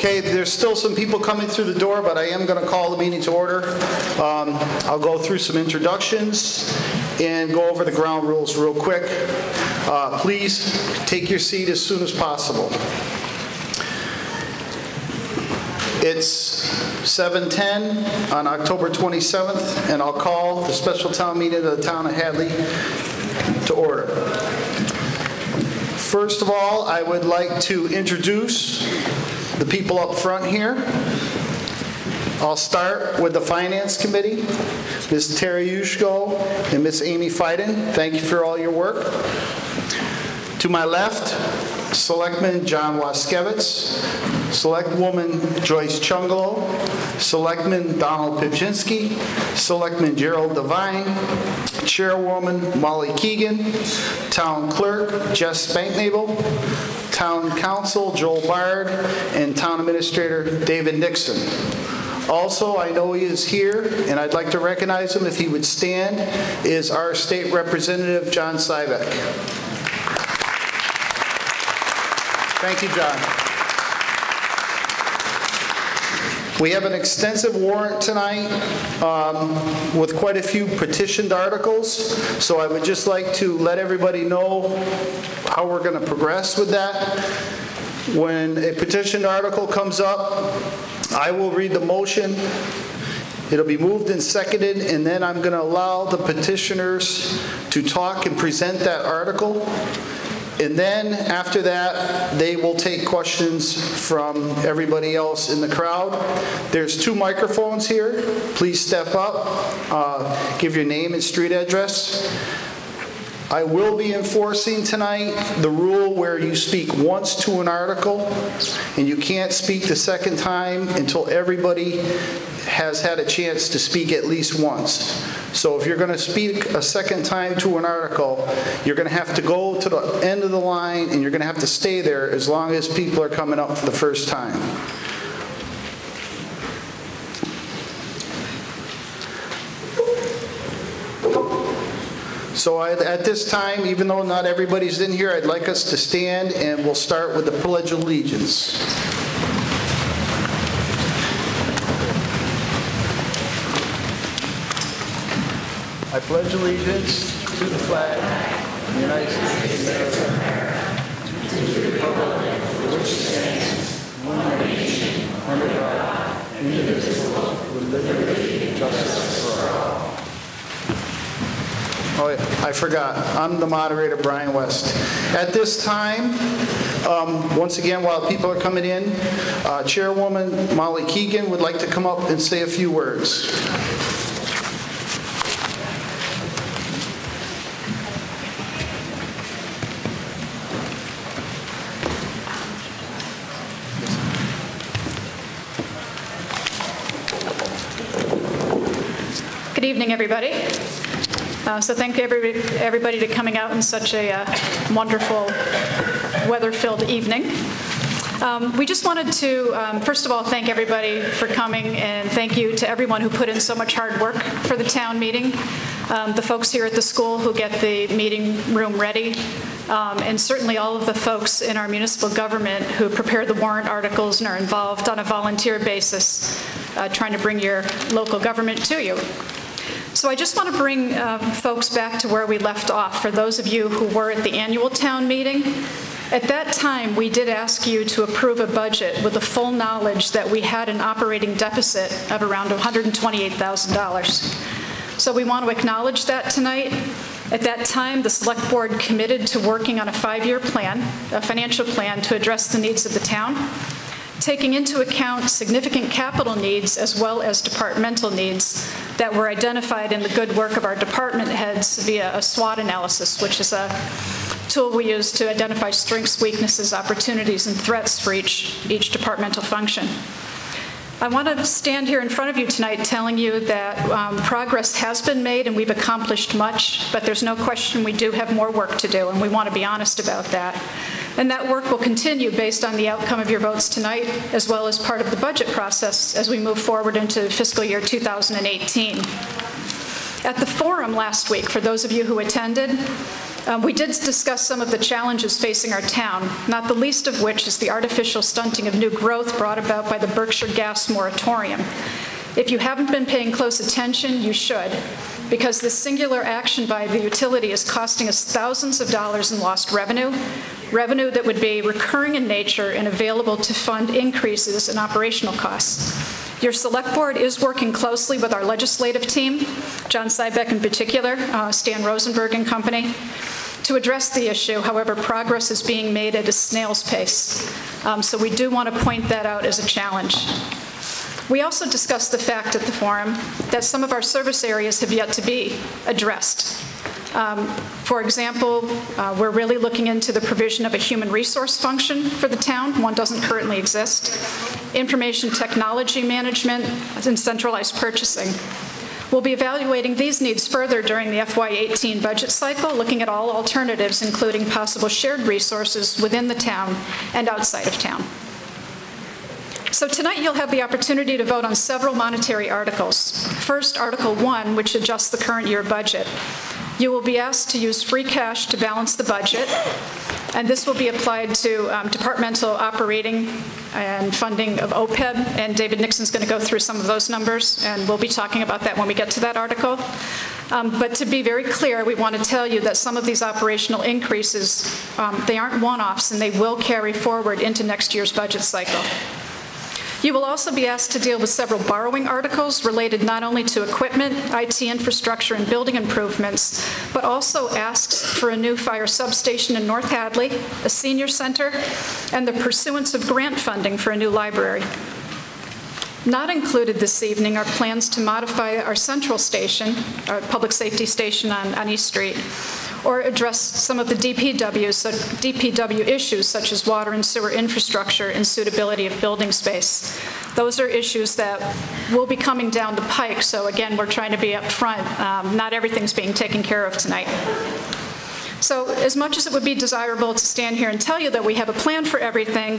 Okay, there's still some people coming through the door, but I am going to call the meeting to order. I'll go through some introductions and go over the ground rules real quick. Please take your seat as soon as possible. It's 7:10 on October 27th, and I'll call the special town meeting of the town of Hadley to order. First of all, I would like to introduce the people up front here. I'll start with the Finance Committee, Ms. Terry Yushko and Ms. Amy Fiden. Thank you for all your work. To my left, Selectman John Waskevitz, Selectwoman Joyce Chungalo, Selectman Donald Pipchinsky, Selectman Gerald Devine, Chairwoman Molly Keegan, Town Clerk Jess Spanknable, Town Council Joel Bard, and Town Administrator David Nixon. Also, I know he is here, and I'd like to recognize him if he would stand, is our State Representative John Sybeck. Thank you, John. We have an extensive warrant tonight with quite a few petitioned articles, so I would just like to let everybody know how we're going to progress with that. When a petitioned article comes up, I will read the motion. It'll be moved and seconded, and then I'm going to allow the petitioners to talk and present that article. And then after that, they will take questions from everybody else in the crowd. There's 2 microphones here. Please step up, give your name and street address. I will be enforcing tonight the rule where you speak once to an article and you can't speak the second time until everybody has had a chance to speak at least once. So if you're going to speak a second time to an article, you're going to have to go to the end of the line and you're going to have to stay there as long as people are coming up for the first time. So at this time, even though not everybody's in here, I'd like us to stand, and we'll start with the Pledge of Allegiance. I pledge allegiance to the flag of the United States of America, to the republic for which it stands, one nation, under God, indivisible, with liberty and justice for all. Oh, I forgot. I'm the moderator, Brian West. At this time, once again, while people are coming in, Chairwoman Molly Keegan would like to come up and say a few words. Good evening, everybody. So thank you everybody to coming out in such a wonderful weather-filled evening. We just wanted to, first of all, thank everybody for coming, and thank you to everyone who put in so much hard work for the town meeting, the folks here at the school who get the meeting room ready, and certainly all of the folks in our municipal government who prepare the warrant articles and are involved on a volunteer basis, trying to bring your local government to you. So I just want to bring folks back to where we left off. For those of you who were at the annual town meeting, at that time we did ask you to approve a budget with the full knowledge that we had an operating deficit of around $128,000. So we want to acknowledge that tonight. At that time, the Select Board committed to working on a 5-year plan, a financial plan to address the needs of the town, taking into account significant capital needs as well as departmental needs that were identified in the good work of our department heads via a SWOT analysis, which is a tool we use to identify strengths, weaknesses, opportunities, and threats for each departmental function. I want to stand here in front of you tonight telling you that progress has been made and we've accomplished much, but there's no question we do have more work to do, and we want to be honest about that. And that work will continue based on the outcome of your votes tonight, as well as part of the budget process as we move forward into fiscal year 2018. At the forum last week, for those of you who attended, We did discuss some of the challenges facing our town, not the least of which is the artificial stunting of new growth brought about by the Berkshire Gas moratorium. If you haven't been paying close attention, you should, because this singular action by the utility is costing us thousands of dollars in lost revenue that would be recurring in nature and available to fund increases in operational costs. Your select board is working closely with our legislative team, John Sybeck in particular, Stan Rosenberg and company, to address the issue. However, progress is being made at a snail's pace. So we do want to point that out as a challenge. We also discussed the fact at the forum that some of our service areas have yet to be addressed. For example, we're really looking into the provision of a human resource function for the town. One doesn't currently exist. Information technology management and centralized purchasing. We'll be evaluating these needs further during the FY18 budget cycle, looking at all alternatives, including possible shared resources within the town and outside of town. So tonight you'll have the opportunity to vote on several monetary articles. First, Article 1, which adjusts the current year budget. You will be asked to use free cash to balance the budget, and this will be applied to departmental operating and funding of OPEB, and David Nixon's going to go through some of those numbers, and we'll be talking about that when we get to that article. But to be very clear, we want to tell you that some of these operational increases, they aren't one-offs, and they will carry forward into next year's budget cycle. You will also be asked to deal with several borrowing articles related not only to equipment, IT infrastructure, and building improvements, but also asks for a new fire substation in North Hadley, a senior center, and the pursuance of grant funding for a new library. Not included this evening are plans to modify our central station, our public safety station on East Street, or address some of the DPW issues such as water and sewer infrastructure and suitability of building space. Those are issues that will be coming down the pike, so again, we're trying to be up front. Not everything's being taken care of tonight. So as much as it would be desirable to stand here and tell you that we have a plan for everything,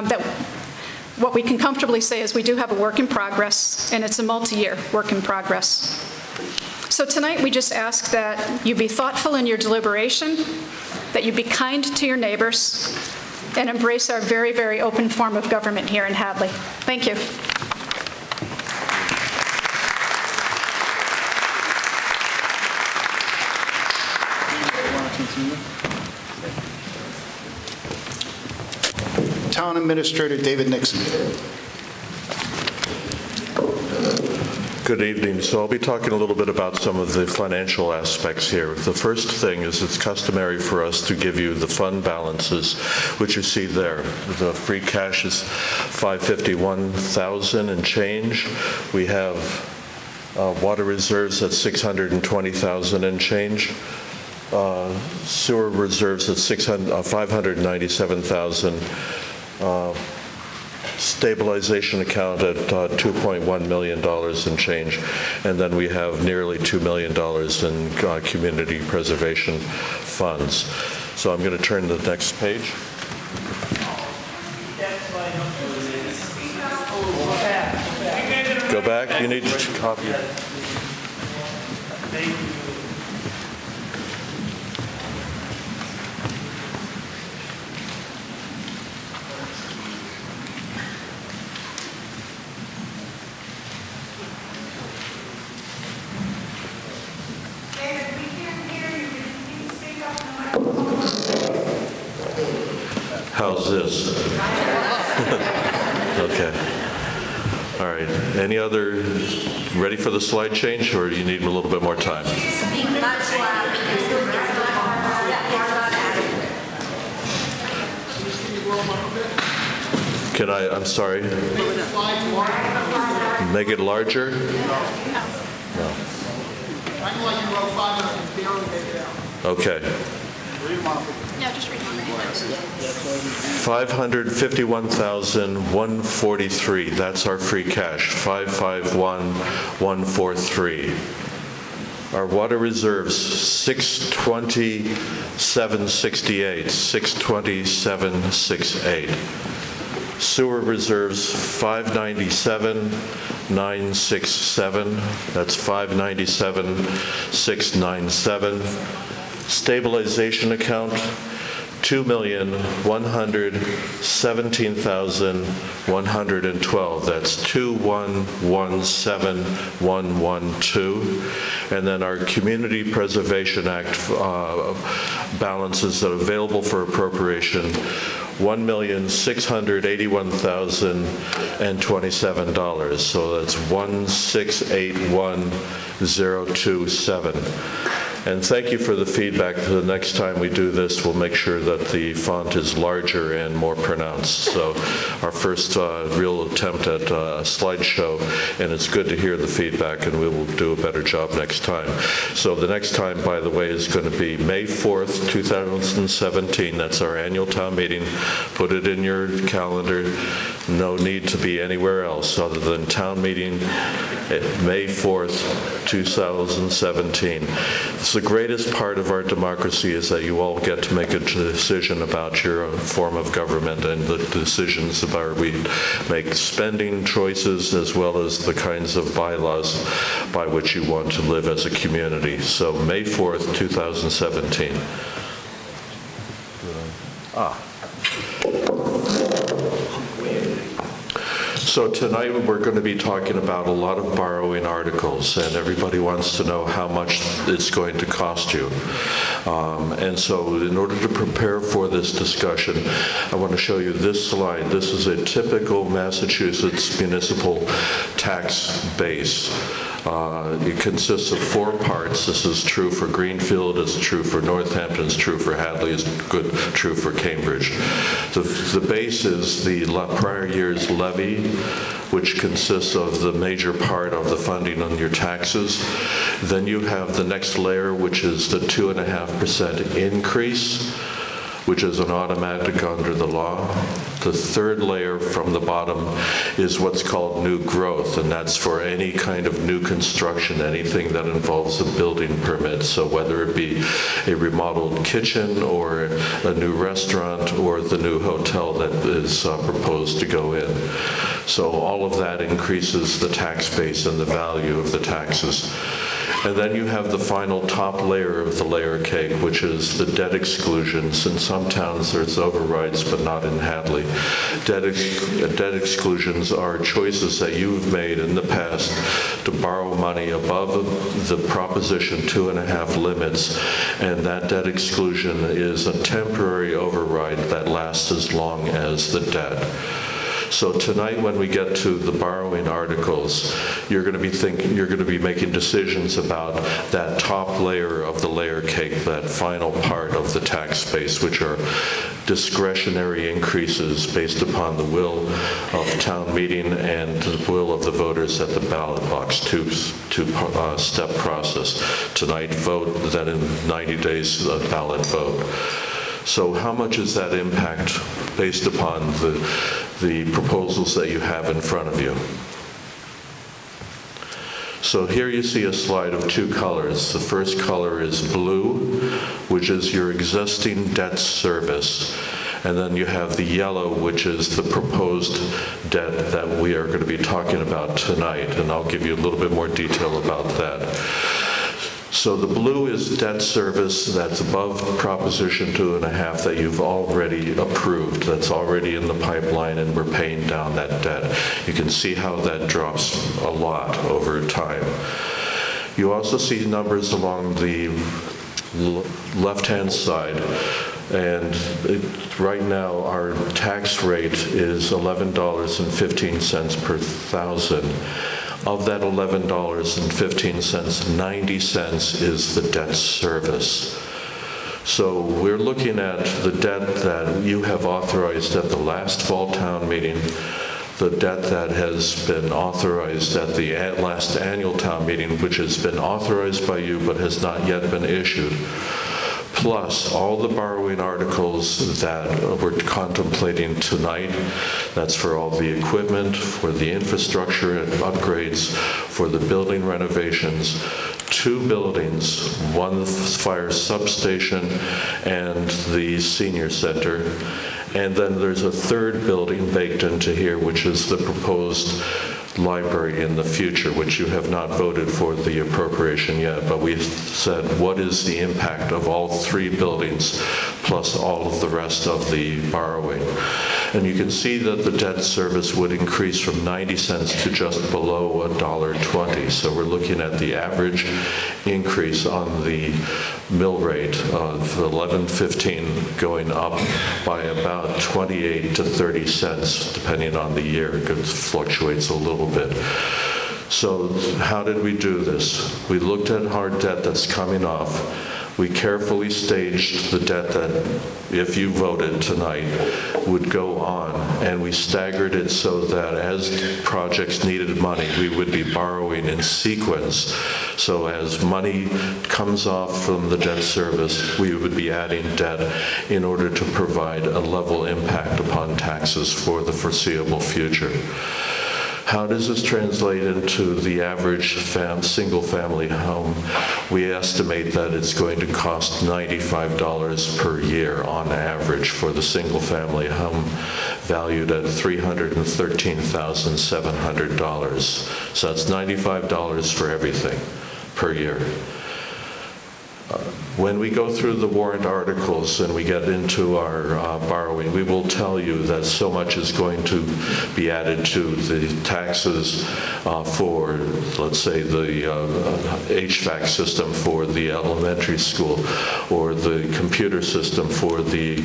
what we can comfortably say is we do have a work in progress, and it's a multi-year work in progress. So tonight we just ask that you be thoughtful in your deliberation, that you be kind to your neighbors, and embrace our very, very open form of government here in Hadley. Thank you. Town Administrator David Nixon. Good evening. So I'll be talking a little bit about some of the financial aspects here. The first thing is it's customary for us to give you the fund balances, which you see there. The free cash is $551,000 and change. We have water reserves at $620,000 and change. Sewer reserves at $597,000. Stabilization account at $2.1 million and change, and then we have nearly $2 million in community preservation funds. So I'm going to turn to the next page. Go back. You need to copy. How's this? Okay. All right. Any other, ready for the slide change, or do you need a little bit more time? Can I'm sorry. Make it larger? No. Okay. No, just read on the $551,143. That's our free cash. 551,143. Our water reserves, 627.68. 627.68. Sewer reserves, 597,967. That's 597,697. Stabilization account, $2,117,112. That's 2117112. And then our Community Preservation Act balances that are available for appropriation, $1,681,027. So that's 1681027. And thank you for the feedback. The next time we do this, we'll make sure that the font is larger and more pronounced. So our first real attempt at a slideshow, and it's good to hear the feedback, and we will do a better job next time. So the next time, by the way, is going to be May 4th, 2017. That's our annual town meeting. Put it in your calendar. No need to be anywhere else other than town meeting, May 4th, 2017. The greatest part of our democracy is that you all get to make a decision about your form of government and the decisions about we make spending choices as well as the kinds of bylaws by which you want to live as a community. So May 4th, 2017. So tonight we're going to be talking about a lot of borrowing articles, and everybody wants to know how much it's going to cost you. And so in order to prepare for this discussion, I want to show you this slide. This is a typical Massachusetts municipal tax base. It consists of 4 parts. This is true for Greenfield, it's true for Northampton, it's true for Hadley, it's true for Cambridge. The base is the prior year's levy, which consists of the major part of the funding on your taxes. Then you have the next layer, which is the 2.5% increase, which is an automatic under the law. The third layer from the bottom is what's called new growth, and that's for any kind of new construction, anything that involves a building permit. So whether it be a remodeled kitchen or a new restaurant or the new hotel that is proposed to go in. So all of that increases the tax base and the value of the taxes. And then you have the final top layer of the layer cake, which is the debt exclusions. In some towns there's overrides, but not in Hadley. Debt exclusions are choices that you've made in the past to borrow money above the Proposition 2.5 limits, and that debt exclusion is a temporary override that lasts as long as the debt. So tonight, when we get to the borrowing articles, you're going to be making decisions about that top layer of the layer cake, that final part of the tax base, which are discretionary increases based upon the will of town meeting and the will of the voters at the ballot box, two-step process. Tonight vote, then in 90 days a ballot vote. So how much is that impact based upon the proposals that you have in front of you? So here you see a slide of 2 colors. The first color is blue, which is your existing debt service. And then you have the yellow, which is the proposed debt that we are going to be talking about tonight. And I'll give you a little bit more detail about that. So the blue is debt service that's above Proposition 2.5 that you've already approved, that's already in the pipeline, and we're paying down that debt. You can see how that drops a lot over time. You also see numbers along the left-hand side, and right now our tax rate is $11.15 per thousand. Of that $11.15, 90 cents is the debt service. So we're looking at the debt that you have authorized at the last fall town meeting, the debt that has been authorized at the last annual town meeting, which has been authorized by you but has not yet been issued, plus all the borrowing articles that we're contemplating tonight. That's for all the equipment, for the infrastructure and upgrades, for the building renovations, 2 buildings, 1 fire substation and the senior center. And then there's a 3rd building baked into here, which is the proposed library in the future, which you have not voted for the appropriation yet, but we said, what is the impact of all 3 buildings plus all of the rest of the borrowing? And you can see that the debt service would increase from 90 cents to just below $1.20. So we're looking at the average increase on the mill rate of $11.15 going up by about 28 to 30 cents, depending on the year. It fluctuates a little bit. So how did we do this? We looked at hard debt that's coming off. We carefully staged the debt that, if you voted tonight, would go on, and we staggered it so that as projects needed money, we would be borrowing in sequence. So as money comes off from the debt service, we would be adding debt in order to provide a level impact upon taxes for the foreseeable future. How does this translate into the average single-family home? We estimate that it's going to cost $95 per year on average for the single-family home, valued at $313,700. So that's $95 for everything per year. When we go through the warrant articles and we get into our borrowing, we will tell you that so much is going to be added to the taxes for, let's say, the HVAC system for the elementary school, or the computer system for the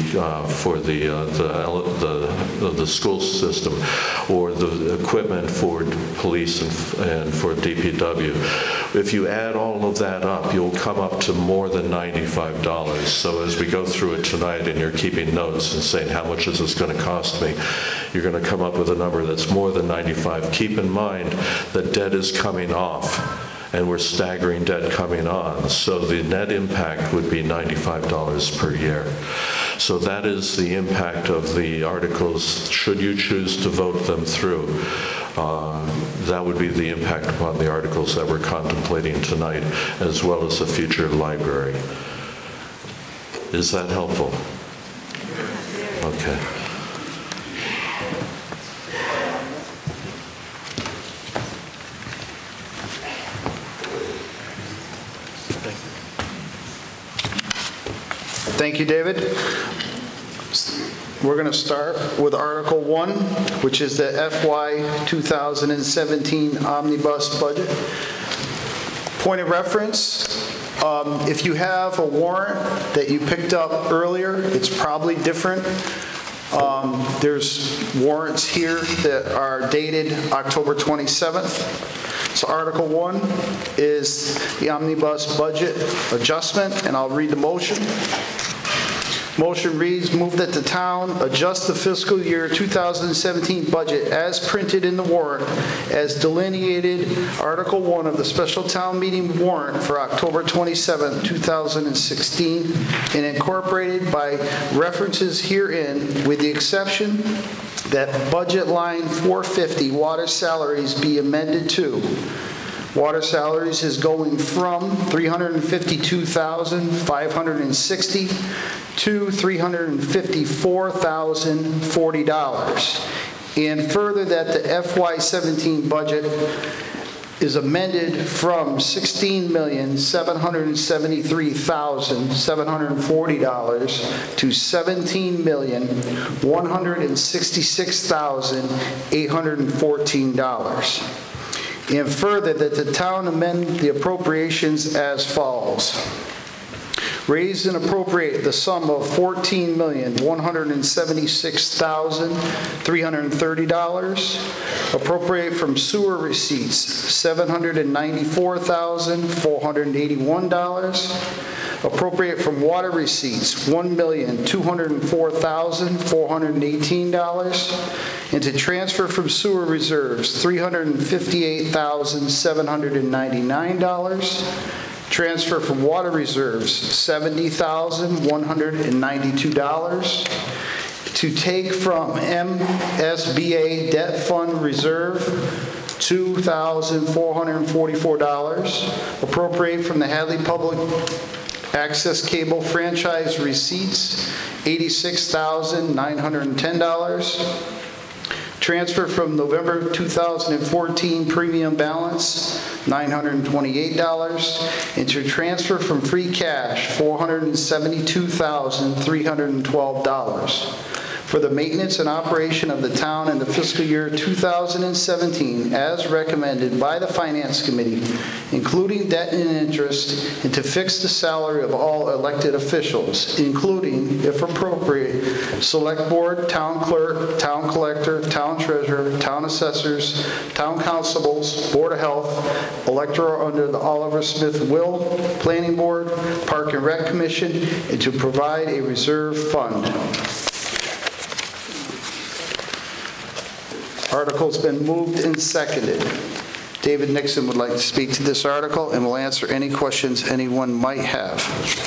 school system, or the equipment for police and for DPW. If you add all of that up, you'll come up to more than $95. So as we go through it tonight and you're keeping notes and saying, how much is this going to cost me? You're going to come up with a number that's more than 95. Keep in mind that debt is coming off, and we're staggering debt coming on. So the net impact would be $95 per year. So that is the impact of the articles, should you choose to vote them through. That would be the impact upon the articles that we're contemplating tonight, as well as the future library. Is that helpful? Okay. Thank you, David. We're going to start with Article 1, which is the FY 2017 Omnibus Budget. Point of reference, if you have a warrant that you picked up earlier, it's probably different. There's warrants here that are dated October 27th. So Article 1 is the Omnibus Budget Adjustment, and I'll read the motion. Motion reads, move that the town adjust the fiscal year 2017 budget as printed in the warrant as delineated Article 1 of the special town meeting warrant for October 27, 2016, and incorporated by references herein, with the exception that budget line 450 water salaries be amended to. Water salaries is going from $352,560 to $354,040. And further, that the FY17 budget is amended from $16,773,740 to $17,166,814. And further, that the town amend the appropriations as follows. Raise and appropriate the sum of $14,176,330. Appropriate from sewer receipts $794,481. Appropriate from water receipts $1,204,418. And to transfer from sewer reserves $358,799. Transfer from water reserves $70,192. To take from MSBA Debt Fund Reserve $2,444. Appropriate from the Hadley Public Access Cable Franchise Receipts $86,910. transfer from November 2014 premium balance, $928, and to transfer from free cash, $472,312. for the maintenance and operation of the town in the fiscal year 2017 as recommended by the Finance Committee, including debt and interest, and to fix the salary of all elected officials, including, if appropriate, Select Board, Town Clerk, Town Collector, Town Treasurer, Town Assessors, Town Constables, Board of Health, Electoral under the Oliver Smith Will, Planning Board, Park and Rec Commission, and to provide a reserve fund. Article's been moved and seconded. David Nixon would like to speak to this article and will answer any questions anyone might have.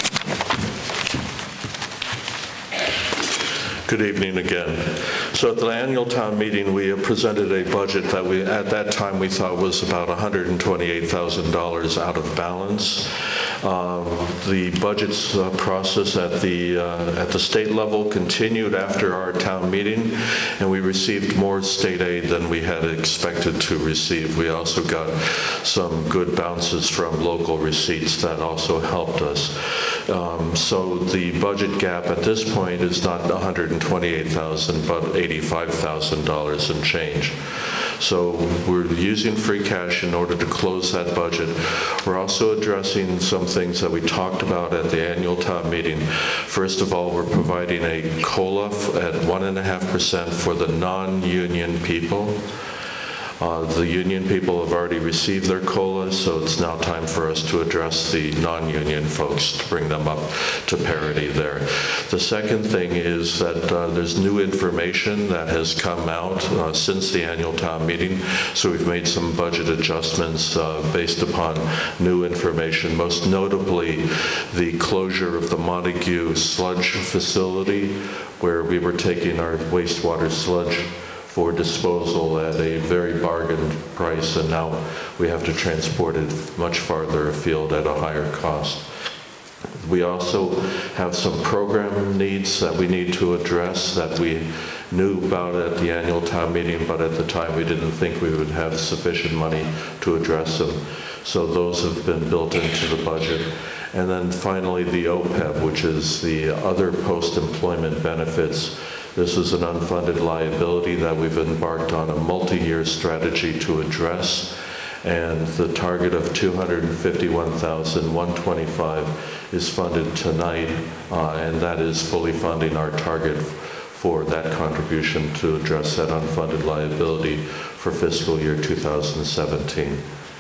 Good evening again. So at the annual town meeting, we presented a budget that at that time we thought was about $128,000 out of balance. The budget's process at the state level continued after our town meeting, and we received more state aid than we had expected to receive. We also got some good bounces from local receipts that also helped us. So the budget gap at this point is not $128,000, but $85,000 and change. So we're using free cash in order to close that budget. We're also addressing some things that we talked about at the annual town meeting. First of all, we're providing a COLA at 1.5% for the non-union people. The union people have already received their COLA, so it's now time for us to address the non-union folks to bring them up to parity there. The second thing is that there's new information that has come out since the annual town meeting, so we've made some budget adjustments based upon new information, most notably the closure of the Montague sludge facility, where we were taking our wastewater sludge for disposal at a very bargain price, and now we have to transport it much farther afield at a higher cost. We also have some program needs that we need to address that we knew about at the annual town meeting, but at the time we didn't think we would have sufficient money to address them. So those have been built into the budget. And then finally, the OPEB, which is the other post-employment benefits. This is an unfunded liability that we've embarked on a multi-year strategy to address, and the target of $251,125 is funded tonight, and that is fully funding our target for that contribution to address that unfunded liability for fiscal year 2017.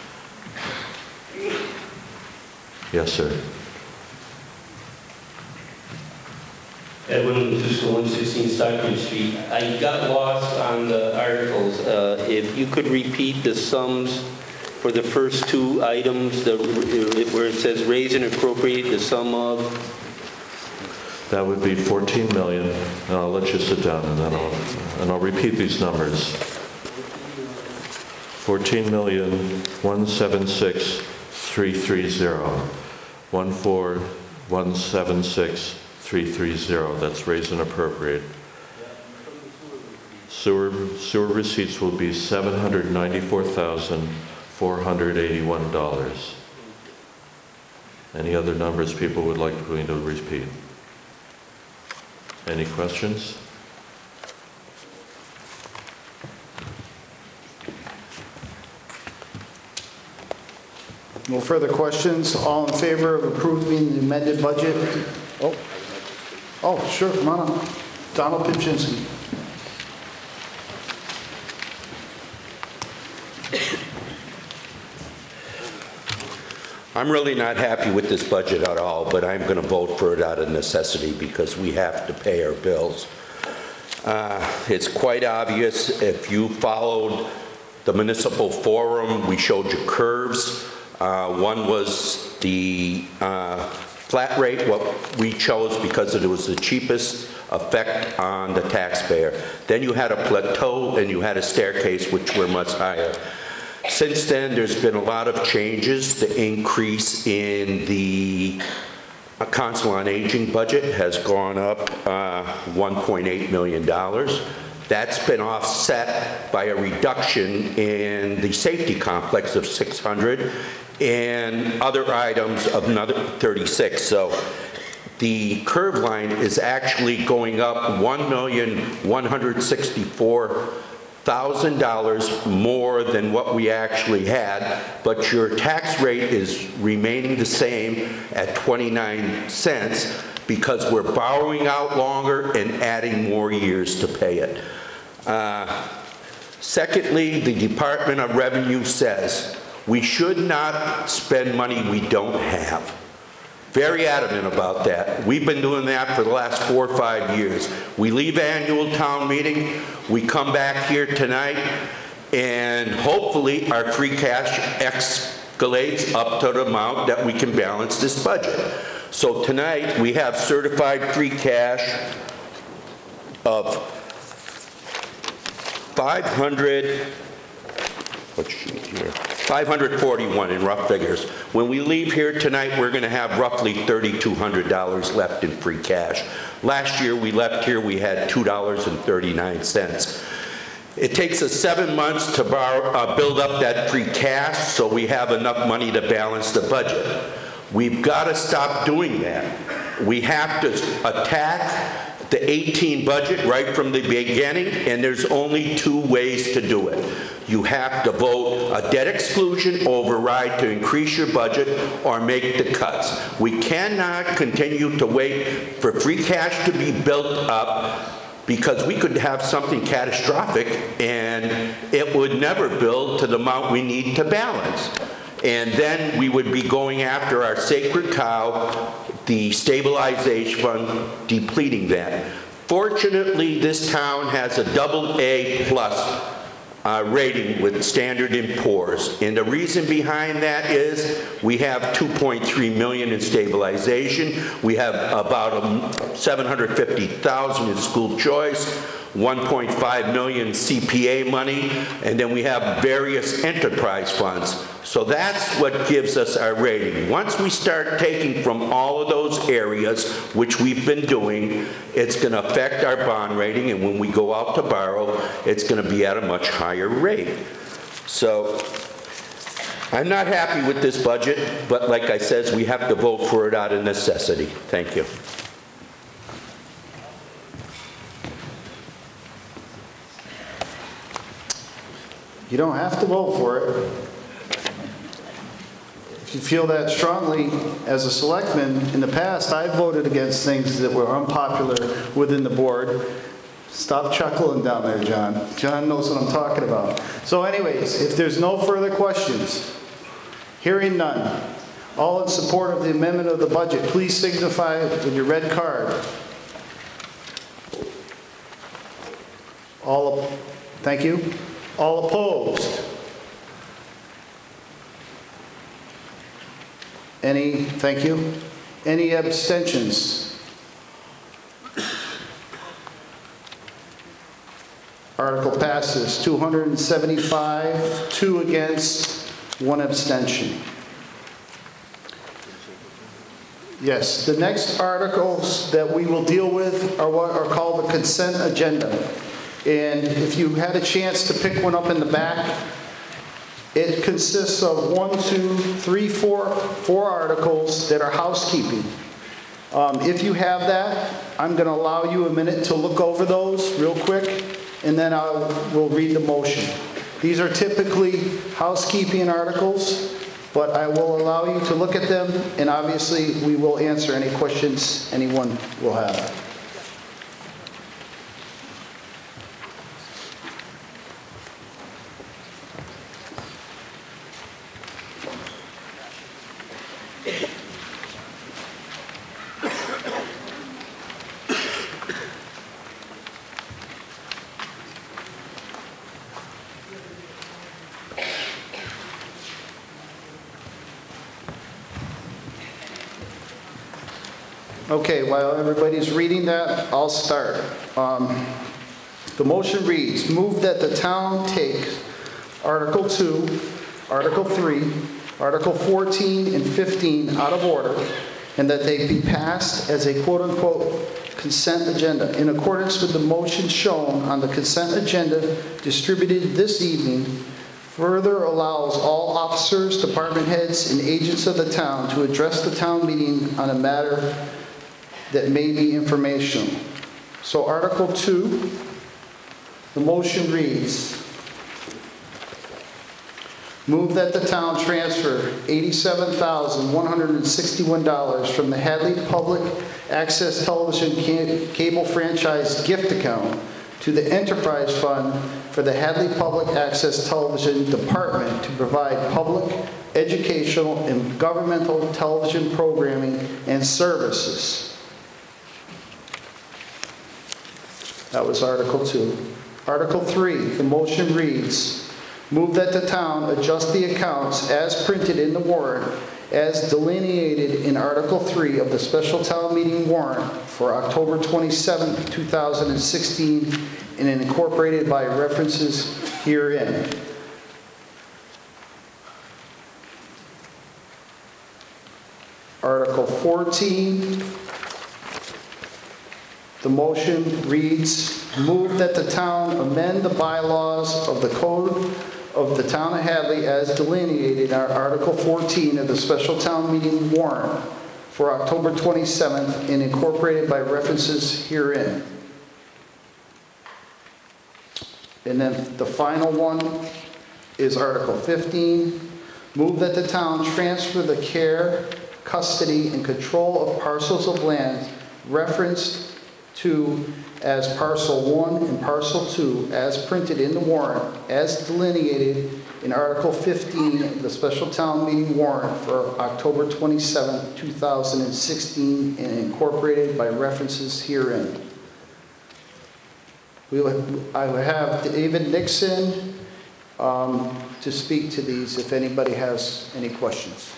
Yes, sir. Edwin Tusco, 116 Stockbridge Street. I got lost on the articles. If you could repeat the sums for the first two items, where it says raise and appropriate, the sum of? That would be 14 million. And I'll let you sit down, and then I'll repeat these numbers. 14,176,330. 14,176,330. That's raise and appropriate. Sewer receipts will be $794,481. Any other numbers people would like me to repeat? Any questions? No further questions. All in favor of approving the amended budget? Oh, sure, come on up. Donald Pipchinski. I'm really not happy with this budget at all, but I'm going to vote for it out of necessity because we have to pay our bills. It's quite obvious. If you followed the municipal forum, we showed you curves. One was the flat rate, what we chose because it was the cheapest effect on the taxpayer. Then you had a plateau and you had a staircase, which were much higher. Since then, there's been a lot of changes. The increase in the Council on Aging budget has gone up $1.8 million. That's been offset by a reduction in the safety complex of 600 and other items of another 36. So the curve line is actually going up $1,164,000 more than what we actually had, but your tax rate is remaining the same at 29 cents because we're borrowing out longer and adding more years to pay it. Secondly, the Department of Revenue says we should not spend money we don't have. Very adamant about that. We've been doing that for the last 4 or 5 years. We leave annual town meeting, we come back here tonight, and hopefully our free cash escalates up to the amount that we can balance this budget. So tonight we have certified free cash of 541 in rough figures. When we leave here tonight, we're going to have roughly $3,200 left in free cash. Last year we left here, we had $2.39. It takes us 7 months to build up that free cash so we have enough money to balance the budget. We've got to stop doing that. We have to attack the 18 budget right from the beginning, and there's only 2 ways to do it. You have to vote a debt exclusion override to increase your budget or make the cuts. We cannot continue to wait for free cash to be built up because we could have something catastrophic and it would never build to the amount we need to balance. And then we would be going after our sacred cow, the stabilization fund, depleting that. Fortunately, this town has a AA+ rating with Standard & Poor's. And the reason behind that is we have $2.3 million in stabilization. We have about $750,000 in school choice, $1.5 million CPA money, and then we have various enterprise funds. So that's what gives us our rating. Once we start taking from all of those areas, which we've been doing, it's going to affect our bond rating, and when we go out to borrow, it's going to be at a much higher rate. So I'm not happy with this budget, but like I said, we have to vote for it out of necessity. Thank you. You don't have to vote for it. If you feel that strongly, as a selectman, in the past, I voted against things that were unpopular within the board. Stop chuckling down there, John. John knows what I'm talking about. So anyways, if there's no further questions, hearing none, all in support of the amendment of the budget, please signify with your red card. Thank you. All opposed? Thank you. Any abstentions? Article passes 275, 2 against, 1 abstention. Yes, the next articles that we will deal with are what are called the consent agenda. And if you had a chance to pick one up in the back, it consists of 4 articles that are housekeeping. If you have that, I'm going to allow you a minute to look over those real quick, and then we'll read the motion. These are typically housekeeping articles, but I will allow you to look at them, and obviously we will answer any questions anyone will have. Okay, while everybody's reading that, I'll start. The motion reads, move that the town take Article 2, Article 3, Article 14 and 15 out of order, and that they be passed as a quote-unquote consent agenda. In accordance with the motion shown on the consent agenda distributed this evening, further allows all officers, department heads, and agents of the town to address the town meeting on a matter that may be informational. So Article 2, the motion reads, move that the town transfer $87,161 from the Hadley Public Access Television Cable Franchise Gift Account to the Enterprise Fund for the Hadley Public Access Television Department to provide public, educational, and governmental television programming and services. That was Article 2. Article 3, the motion reads, move that the town adjust the accounts as printed in the warrant as delineated in Article 3 of the special town meeting warrant for October 27, 2016, and incorporated by references herein. Article 14, the motion reads, move that the town amend the bylaws of the Code of the Town of Hadley as delineated in Article 14 of the special town meeting warrant for October 27th and incorporated by references herein. And then the final one is Article 15. Move that the town transfer the care, custody, and control of parcels of land referenced to as Parcel 1 and Parcel 2 as printed in the warrant as delineated in Article 15 of the special town meeting warrant for October 27, 2016 and incorporated by references herein. I will have David Nixon to speak to these if anybody has any questions.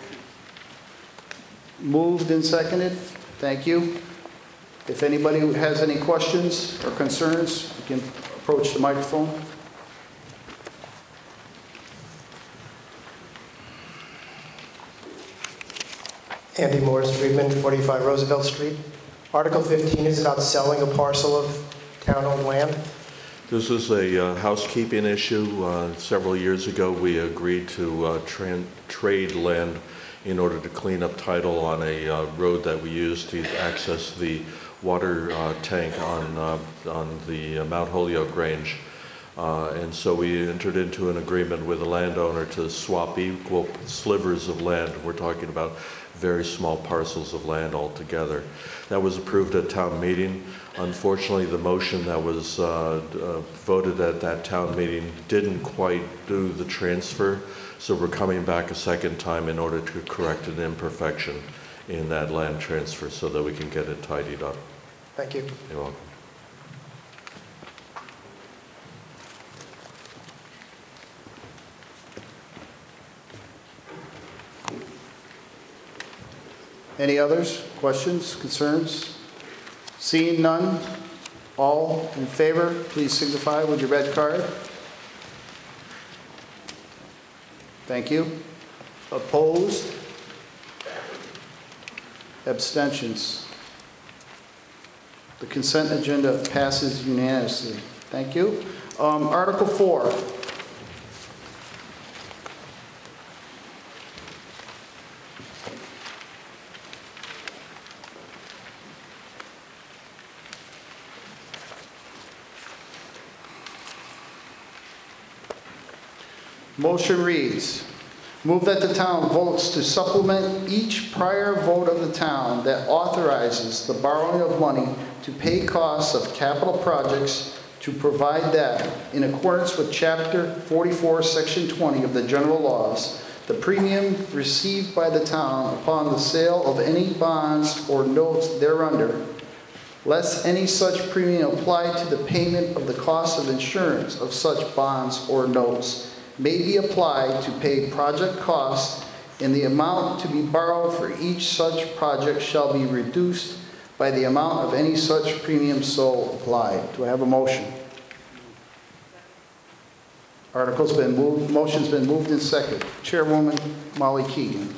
Moved and seconded. Thank you. If anybody has any questions or concerns, you can approach the microphone. Andy Morris, Friedman, 45 Roosevelt Street. Article 15 is about selling a parcel of town-owned land. This is a housekeeping issue. Several years ago, we agreed to trade land in order to clean up title on a road that we used to access the water tank on the Mount Holyoke Range. And so we entered into an agreement with the landowner to swap equal slivers of land. We're talking about very small parcels of land altogether. That was approved at town meeting. Unfortunately, the motion that was voted at that town meeting didn't quite do the transfer, so we're coming back a second time in order to correct an imperfection in that land transfer so that we can get it tidied up. Thank you. You're welcome. Any others? Questions? Concerns? Seeing none, all in favor, please signify with your red card. Thank you. Opposed? Abstentions? The consent agenda passes unanimously. Thank you. Article 4. Motion reads, move that the town votes to supplement each prior vote of the town that authorizes the borrowing of money to pay costs of capital projects to provide that, in accordance with Chapter 44, Section 20 of the general laws, the premium received by the town upon the sale of any bonds or notes thereunder, less any such premium applied to the payment of the cost of insurance of such bonds or notes, may be applied to pay project costs, and the amount to be borrowed for each such project shall be reduced by the amount of any such premium so applied. Do I have a motion? Article's been moved, motion's been moved and seconded. Chairwoman Molly Keegan.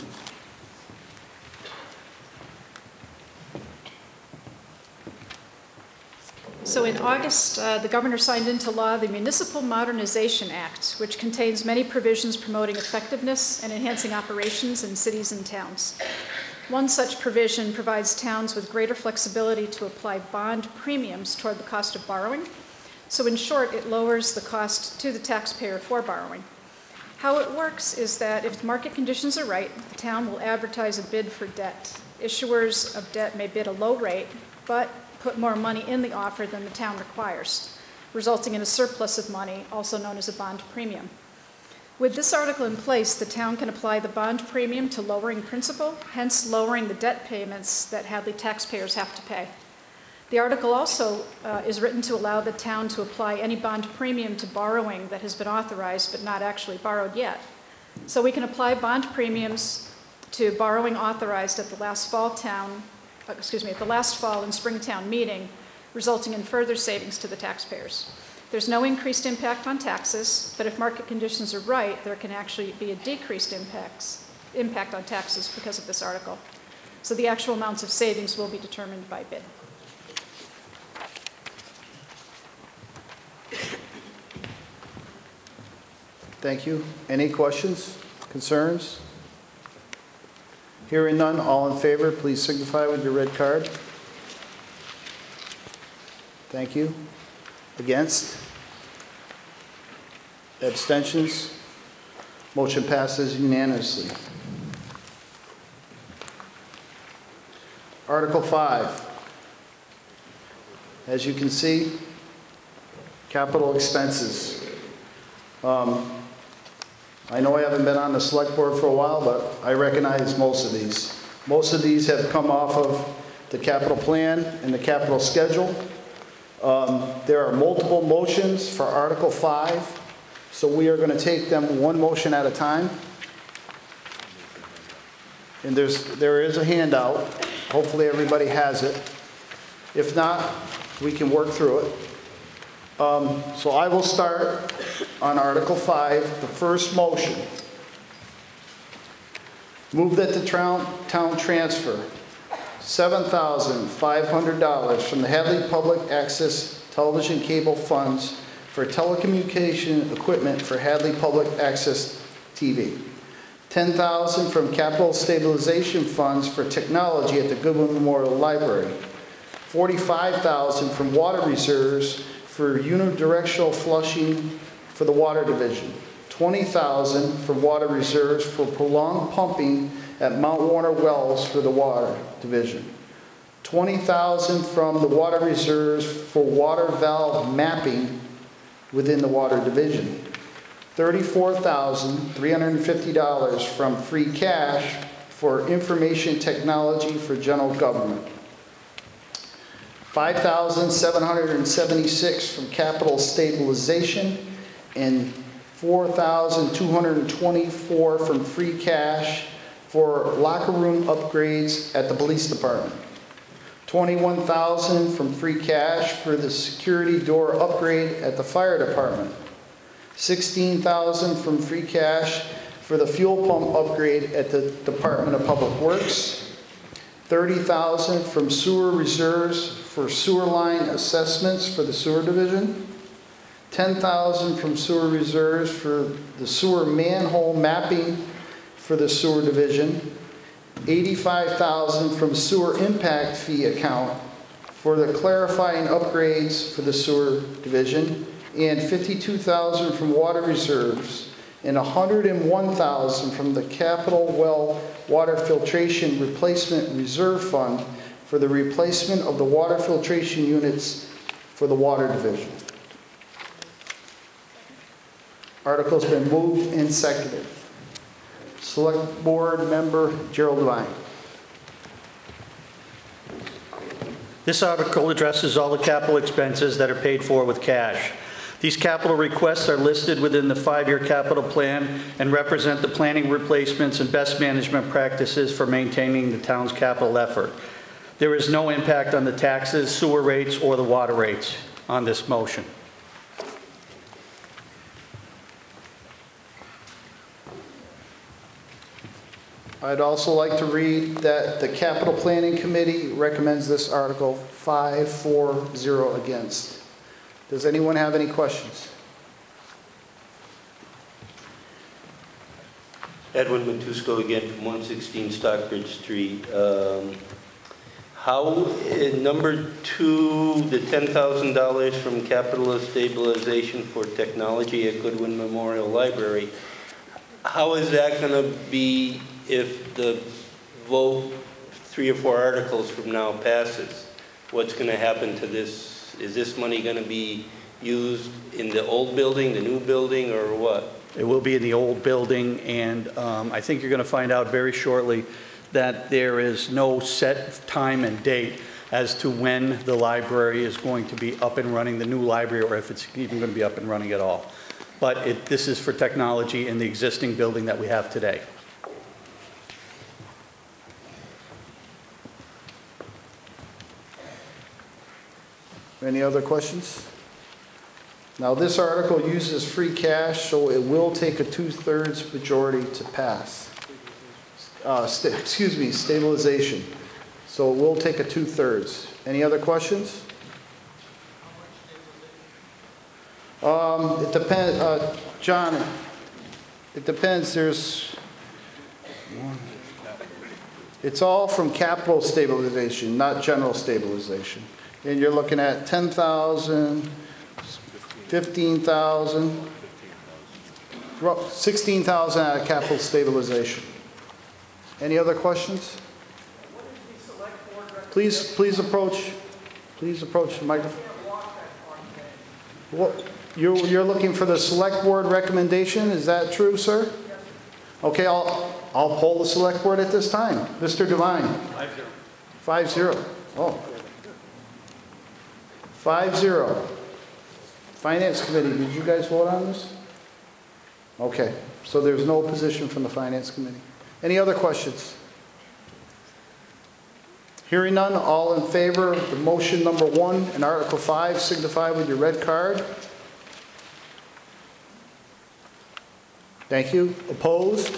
So in August, the governor signed into law the Municipal Modernization Act, which contains many provisions promoting effectiveness and enhancing operations in cities and towns. One such provision provides towns with greater flexibility to apply bond premiums toward the cost of borrowing. So in short, it lowers the cost to the taxpayer for borrowing. How it works is that if market conditions are right, the town will advertise a bid for debt. Issuers of debt may bid a low rate, but put more money in the offer than the town requires, resulting in a surplus of money, also known as a bond premium. With this article in place, the town can apply the bond premium to lowering principal, hence lowering the debt payments that Hadley taxpayers have to pay. The article also is written to allow the town to apply any bond premium to borrowing that has been authorized but not actually borrowed yet. So we can apply bond premiums to borrowing authorized at the last fall and spring town meeting, resulting in further savings to the taxpayers. There's no increased impact on taxes, but if market conditions are right, there can actually be a decreased impact on taxes because of this article. So the actual amounts of savings will be determined by bid. Thank you. Any questions, concerns? Hearing none, all in favor, please signify with your red card. Thank you. Against? Abstentions? Motion passes unanimously. Article 5. As you can see, capital expenses. I know I haven't been on the select board for a while, but I recognize most of these. Most of these have come off of the capital plan and the capital schedule. There are multiple motions for Article 5, so we are going to take them one motion at a time. And there is a handout. Hopefully everybody has it. If not, we can work through it. So I will start on Article 5, the first motion. Move that the town transfer $7,500 from the Hadley Public Access Television Cable Funds for telecommunication equipment for Hadley Public Access TV. $10,000 from Capital Stabilization Funds for technology at the Goodwin Memorial Library. $45,000 from water reserves for unidirectional flushing for the Water Division. $20,000 from water reserves for prolonged pumping at Mount Warner Wells for the Water Division. $20,000 from the water reserves for water valve mapping within the Water Division. $34,350 from free cash for information technology for general government. $5,776 from capital stabilization and $4,224 from free cash for locker room upgrades at the police department. $21,000 from free cash for the security door upgrade at the fire department. $16,000 from free cash for the fuel pump upgrade at the Department of Public Works. $30,000 from sewer reserves for sewer line assessments for the sewer division. $10,000 from sewer reserves for the sewer manhole mapping for the sewer division. $85,000 from sewer impact fee account for the clarifying upgrades for the sewer division, and $52,000 from water reserves, and $101,000 from the capital well water filtration replacement reserve fund for the replacement of the water filtration units for the Water Division. Article's been moved and seconded. Select Board Member Gerald Devine. This article addresses all the capital expenses that are paid for with cash. These capital requests are listed within the 5-year capital plan and represent the planning replacements and best management practices for maintaining the town's capital effort. There is no impact on the taxes, sewer rates, or the water rates on this motion. I'd also like to read that the Capital Planning Committee recommends this article 5-4-0 against. Does anyone have any questions? Edwin Matusco again from 116 Stockbridge Street. How, in number 2, the $10,000 from capital stabilization for technology at Goodwin Memorial Library, how is that going to be if the vote 3 or 4 articles from now passes? What's going to happen to this? Is this money going to be used in the old building, the new building, or what? It will be in the old building, and I think you're going to find out very shortly that there is no set time and date as to when the library is going to be up and running, the new library, or if it's even going to be up and running at all. But this is for technology in the existing building that we have today. Any other questions? Now, this article uses free cash, so it will take a 2/3 majority to pass. Stabilization. So it will take a 2/3. Any other questions? It depends, John, it depends. It's all from capital stabilization, not general stabilization. And you're looking at 10,000, 15,000, 16,000 out of capital stabilization. Any other questions? Please approach the microphone. What, you're looking for the select board recommendation, is that true, sir? Okay, I'll poll the select board at this time. Mr. Devine. 5-0. 5-0. Oh. 5-0. Finance Committee, did you guys vote on this? Okay, so there's no opposition from the Finance Committee. Any other questions? Hearing none, all in favor of the motion number 1 and Article 5, signify with your red card. Thank you. Opposed?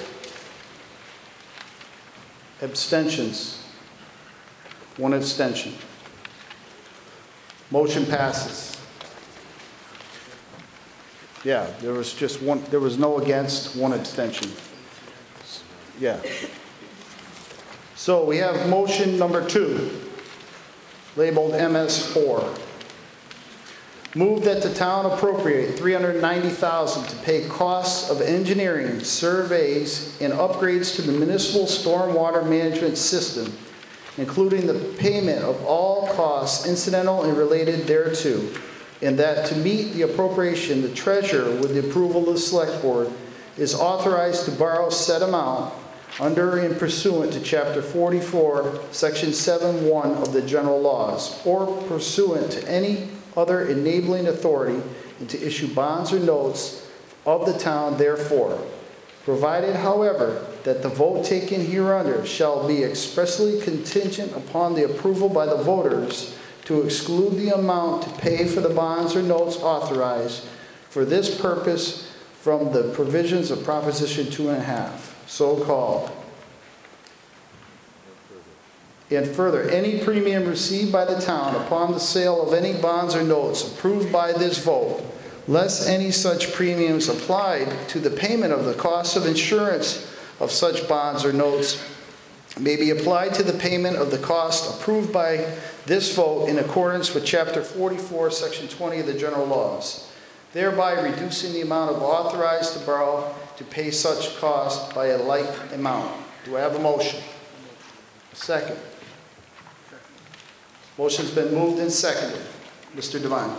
Abstentions? 1 abstention. Motion passes. Yeah, there was just one, there was no against, 1 abstention. Yeah. So we have motion number 2, labeled MS4. Move that the town appropriate $390,000 to pay costs of engineering, surveys, and upgrades to the municipal stormwater management system, including the payment of all costs incidental and related thereto, and that to meet the appropriation, the treasurer, with the approval of the select board, is authorized to borrow said amount under and pursuant to Chapter 44, Section 7-1 of the general laws, or pursuant to any other enabling authority, and to issue bonds or notes of the town therefore, provided, however, that the vote taken hereunder shall be expressly contingent upon the approval by the voters to exclude the amount to pay for the bonds or notes authorized for this purpose from the provisions of Proposition 2.5, so called. And further, any premium received by the town upon the sale of any bonds or notes approved by this vote, less any such premiums applied to the payment of the cost of insurance of such bonds or notes, may be applied to the payment of the cost approved by this vote in accordance with Chapter 44, Section 20 of the general laws, thereby reducing the amount of authorized to borrow to pay such cost by a like amount. Do I have a motion? Second. Motion's been moved and seconded. Mr. Devine.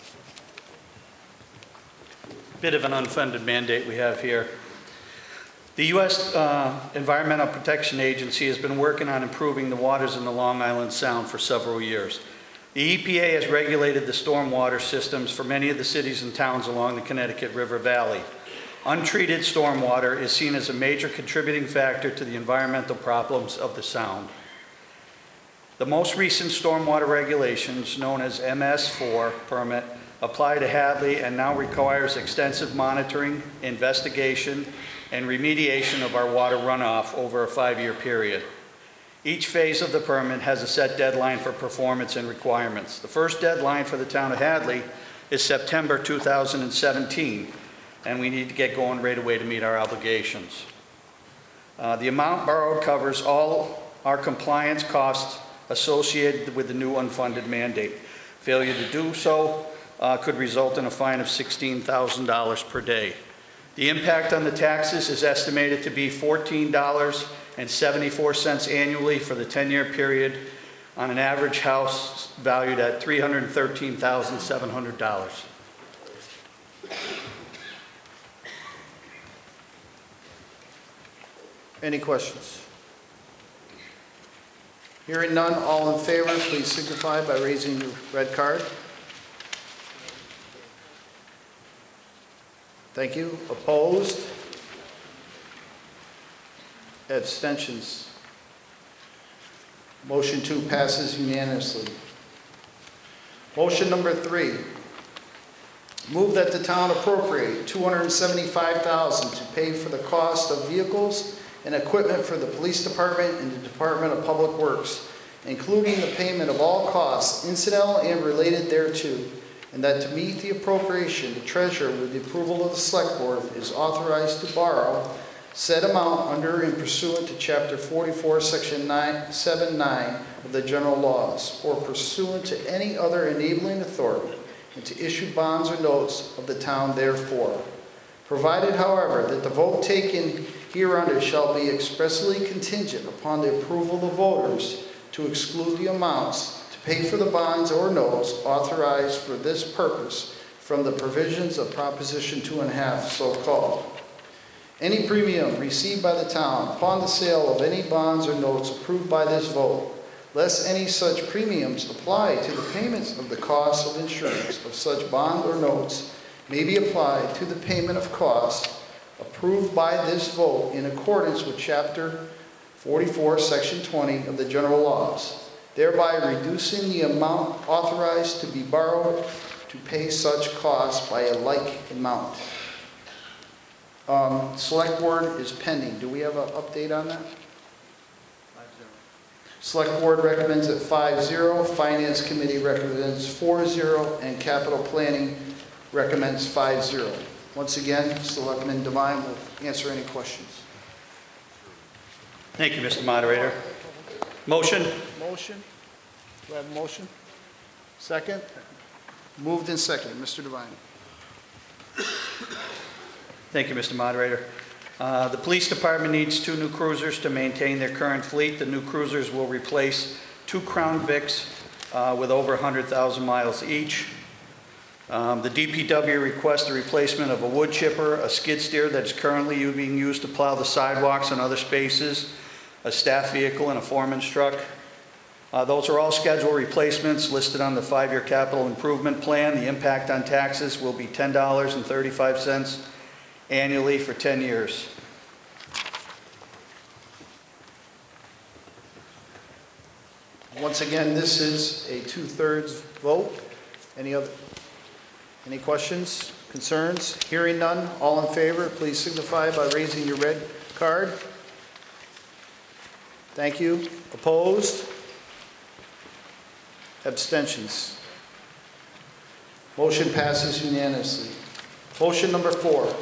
Bit of an unfunded mandate we have here. The U.S. Environmental Protection Agency has been working on improving the waters in the Long Island Sound for several years. The EPA has regulated the stormwater systems for many of the cities and towns along the Connecticut River Valley. Untreated stormwater is seen as a major contributing factor to the environmental problems of the Sound. The most recent stormwater regulations, known as MS4 permit, apply to Hadley and now requires extensive monitoring, investigation, and remediation of our water runoff over a 5-year period. Each phase of the permit has a set deadline for performance and requirements. The first deadline for the town of Hadley is September 2017, and we need to get going right away to meet our obligations. The amount borrowed covers all our compliance costs associated with the new unfunded mandate. Failure to do so could result in a fine of $16,000 per day. The impact on the taxes is estimated to be $14.74 annually for the 10-year period on an average house valued at $313,700. Any questions? Hearing none, all in favor, please signify by raising your red card. Thank you. Opposed? Abstentions? Motion 2 passes unanimously. Motion number 3. Move that the town appropriate $275,000 to pay for the cost of vehicles and equipment for the police department and the Department of Public Works, including the payment of all costs incidental and related thereto, and that to meet the appropriation, the treasurer, with the approval of the select board, is authorized to borrow said amount under and pursuant to Chapter 44, Section 7(9) of the general laws, or pursuant to any other enabling authority, and to issue bonds or notes of the town therefore. Provided, however, that the vote taken hereunder shall be expressly contingent upon the approval of the voters to exclude the amounts to pay for the bonds or notes authorized for this purpose from the provisions of Proposition 2.5, so called. Any premium received by the town upon the sale of any bonds or notes approved by this vote, lest any such premiums apply to the payments of the cost of insurance of such bond or notes, may be applied to the payment of costs approved by this vote in accordance with Chapter 44, Section 20 of the general laws, thereby reducing the amount authorized to be borrowed to pay such costs by a like amount. Select board is pending. Do we have an update on that? 5-0. Select board recommends it 5-0. Finance committee recommends 4-0, and capital planning recommends 5-0. Once again, Selectman Devine will answer any questions. Thank you, Mr. Moderator. Motion? Motion? Do I have a motion? Second? Moved and seconded. Mr. Devine. Thank you, Mr. Moderator. The police department needs 2 new cruisers to maintain their current fleet. The new cruisers will replace 2 Crown Vics with over 100,000 miles each. The DPW requests the replacement of a wood chipper, a skid steer that's currently being used to plow the sidewalks and other spaces, a staff vehicle, and a foreman's truck. Those are all scheduled replacements listed on the 5-year capital improvement plan. The impact on taxes will be $10.35 annually for 10 years. Once again, this is a 2/3 vote. Any questions, concerns? Hearing none, all in favor, please signify by raising your red card. Thank you. Opposed? Abstentions? Motion passes unanimously. Motion number 4.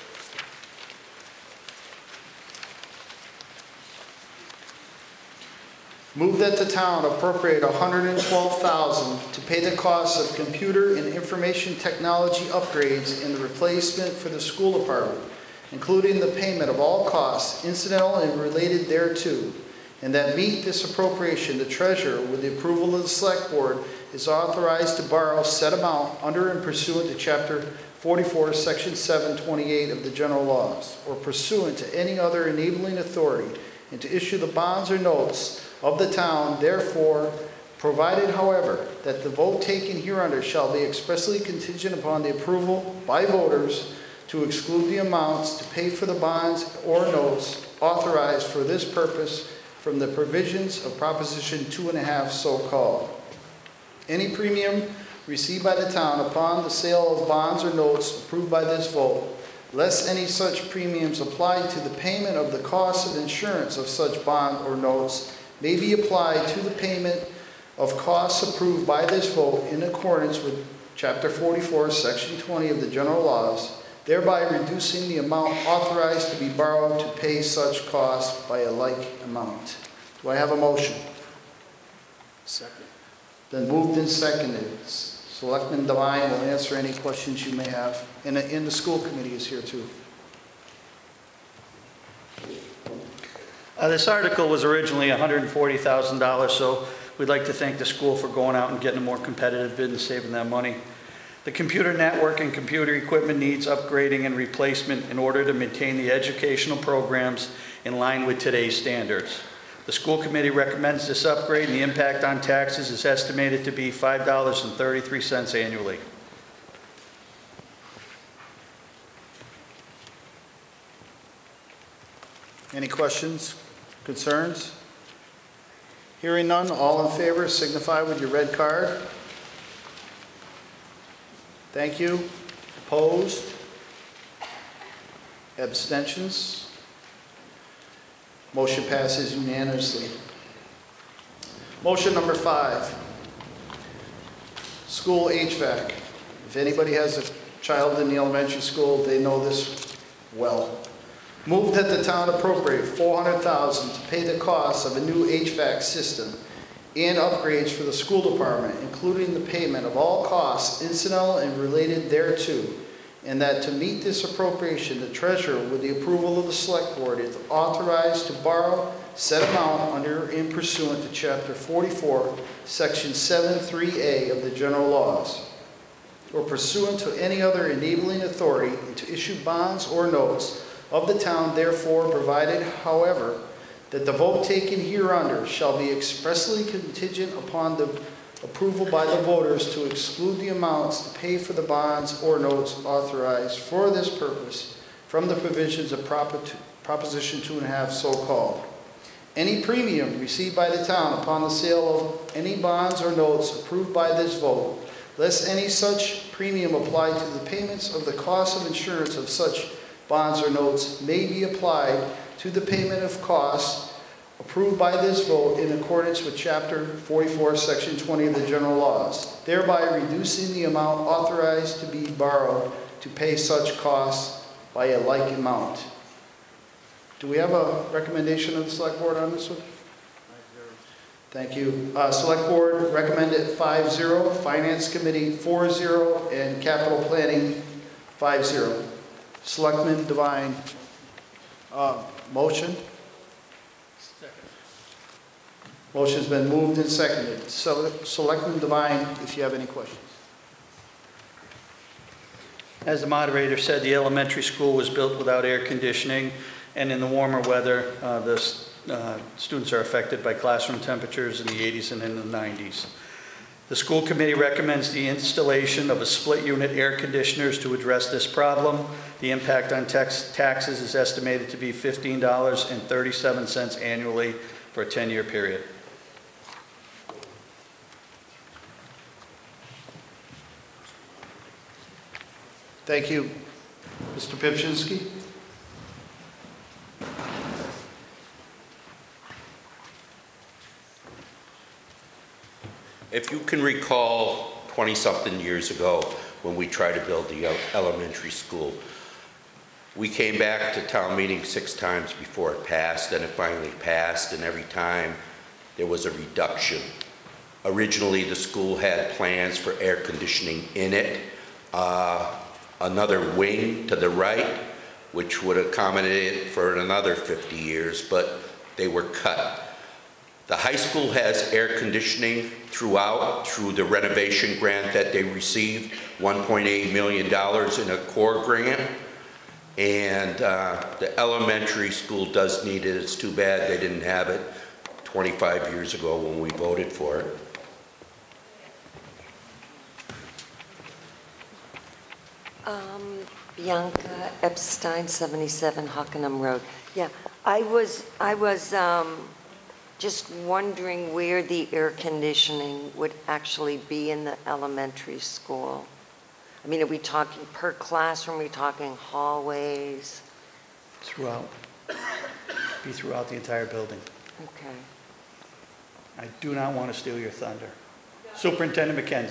Move that the town appropriate $112,000 to pay the costs of computer and information technology upgrades and the replacement for the school department, including the payment of all costs incidental and related thereto, and that meet this appropriation, the treasurer, with the approval of the select board, is authorized to borrow said amount under and pursuant to Chapter 44, Section 728 of the general laws, or pursuant to any other enabling authority, and to issue the bonds or notes of the town, therefore, provided, however, that the vote taken hereunder shall be expressly contingent upon the approval by voters to exclude the amounts to pay for the bonds or notes authorized for this purpose from the provisions of Proposition 2.5, so called. Any premium received by the town upon the sale of bonds or notes approved by this vote, less any such premiums applied to the payment of the cost of insurance of such bond or notes may be applied to the payment of costs approved by this vote in accordance with Chapter 44, Section 20 of the general laws, thereby reducing the amount authorized to be borrowed to pay such costs by a like amount. Do I have a motion? Second. Then moved and seconded. Selectman Devine will answer any questions you may have. And the school committee is here too. This article was originally $140,000, so we'd like to thank the school for going out and getting a more competitive bid and saving that money. The computer network and computer equipment needs upgrading and replacement in order to maintain the educational programs in line with today's standards. The school committee recommends this upgrade, and the impact on taxes is estimated to be $5.33 annually. Any questions, concerns? Hearing none, all in favor signify with your red card. Thank you. Opposed? Abstentions? Motion passes unanimously. Motion number 5, school HVAC. If anybody has a child in the elementary school, they know this well. Move that the town appropriate $400,000 to pay the cost of a new HVAC system and upgrades for the school department, including the payment of all costs incidental and related thereto, and that to meet this appropriation, the treasurer, with the approval of the select board, is authorized to borrow said amount under and pursuant to Chapter 44, Section 7(3)(a) of the general laws, or pursuant to any other enabling authority, and to issue bonds or notes of the town, therefore, provided, however, that the vote taken hereunder shall be expressly contingent upon the approval by the voters to exclude the amounts to pay for the bonds or notes authorized for this purpose from the provisions of Proposition 2.5 so called. Any premium received by the town upon the sale of any bonds or notes approved by this vote, less any such premium applied to the payments of the cost of insurance of such bonds or notes may be applied to the payment of costs approved by this vote in accordance with Chapter 44, Section 20 of the general laws, thereby reducing the amount authorized to be borrowed to pay such costs by a like amount. Do we have a recommendation of the select board on this one? 5-0. Thank you. Select board recommended 5-0, Finance Committee 4-0, and Capital Planning 5-0. Selectman Devine, motion? Second. Motion's been moved and seconded. Selectman Devine, if you have any questions. As the moderator said, the elementary school was built without air conditioning, and in the warmer weather, the students are affected by classroom temperatures in the 80s and in the 90s. The school committee recommends the installation of a split unit air conditioners to address this problem. The impact on taxes is estimated to be $15.37 annually for a 10-year period. Thank you. Mr. Pipchinsky? If you can recall 20-something years ago when we tried to build the elementary school, we came back to town meeting 6 times before it passed, and it finally passed, and every time there was a reduction. Originally, the school had plans for air conditioning in it, another wing to the right, which would accommodate it for another 50 years, but they were cut. The high school has air conditioning throughout through the renovation grant that they received, $1.8 million in a core grant. And the elementary school does need it. It's too bad they didn't have it 25 years ago when we voted for it. Bianca Epstein, 77 Hockenham Road. Yeah, I was Just wondering where the air conditioning would actually be in the elementary school. I mean, are we talking per classroom? Are we talking hallways? Throughout. Be throughout the entire building. Okay. I do not want to steal your thunder. Superintendent McKenzie.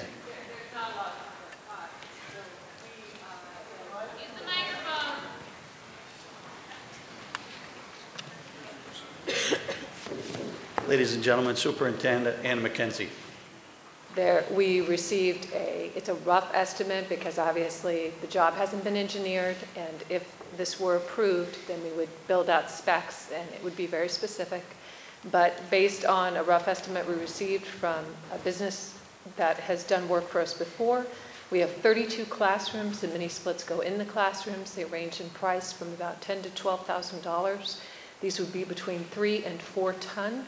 Ladies and gentlemen, Superintendent Anna McKenzie. We received it's a rough estimate because obviously the job hasn't been engineered, and if this were approved, then we would build out specs and it would be very specific. But based on a rough estimate we received from a business that has done work for us before, we have 32 classrooms. The mini splits go in the classrooms. They range in price from about $10,000 to $12,000. These would be between 3 and 4 ton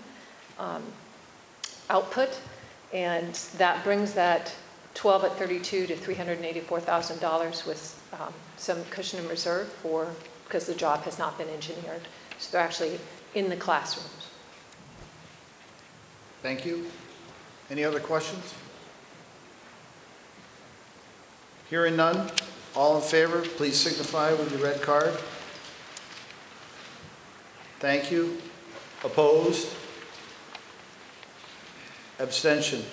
output, and that brings that 12 at 32 to $384,000 with some cushion in reserve because the job has not been engineered. So they're actually in the classrooms. Thank you. Any other questions? Hearing none, all in favor, please signify with your red card. Thank you. Opposed? Abstention.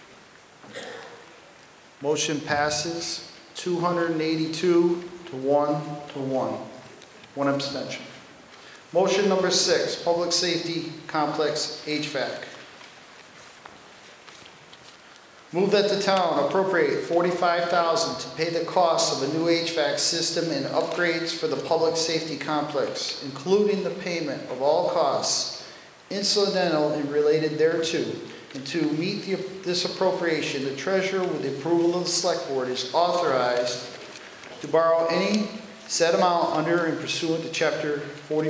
Motion passes 282 to 1. One abstention. Motion number 6, Public Safety Complex HVAC. Move that the town appropriate $45,000 to pay the cost of a new HVAC system and upgrades for the public safety complex, including the payment of all costs incidental and related thereto. And to meet this appropriation, the treasurer, with the approval of the select board, is authorized to borrow any said amount under and pursuant to Chapter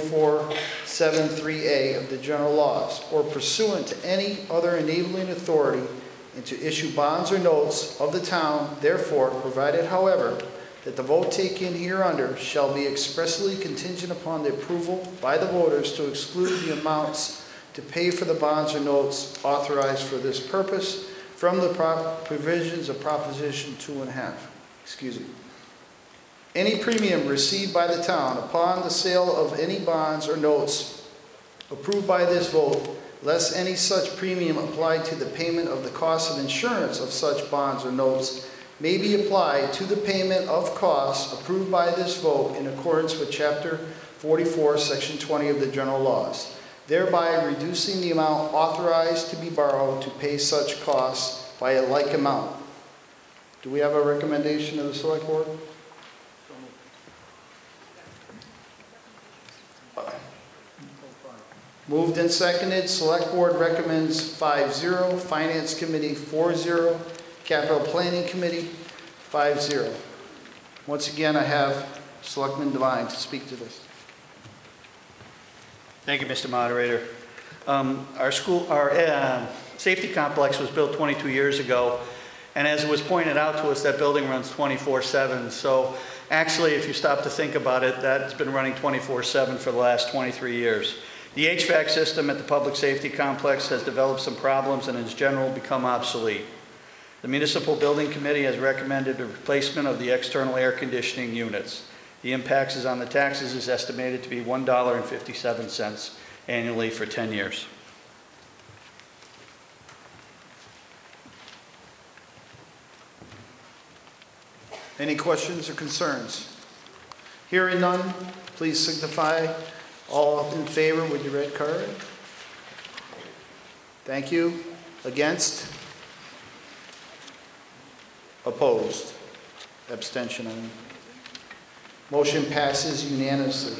4473A of the general laws, or pursuant to any other enabling authority, and to issue bonds or notes of the town, therefore, provided, however, that the vote taken hereunder shall be expressly contingent upon the approval by the voters to exclude the amounts to pay for the bonds or notes authorized for this purpose from the provisions of Proposition 2.5. Excuse me. Any premium received by the town upon the sale of any bonds or notes approved by this vote, less any such premium applied to the payment of the cost of insurance of such bonds or notes, may be applied to the payment of costs approved by this vote in accordance with Chapter 44, Section 20 of the general laws, thereby reducing the amount authorized to be borrowed to pay such costs by a like amount. Do we have a recommendation of the select board? Moved and seconded. Select board recommends 5-0. Finance committee 4-0. Capital planning committee 5-0. Once again, I have Selectman Devine to speak to this. Thank you, Mr. Moderator. Our safety complex was built 22 years ago, and as it was pointed out to us, that building runs 24/7. So actually, if you stop to think about it, that's been running 24/7 for the last 23 years. The HVAC system at the public safety complex has developed some problems and in general become obsolete. The Municipal Building Committee has recommended a replacement of the external air conditioning units. The impact on the taxes is estimated to be $1.57 annually for 10 years. Any questions or concerns? Hearing none, please signify all in favor with your red card. Thank you. Against? Opposed? Abstention. Motion passes unanimously.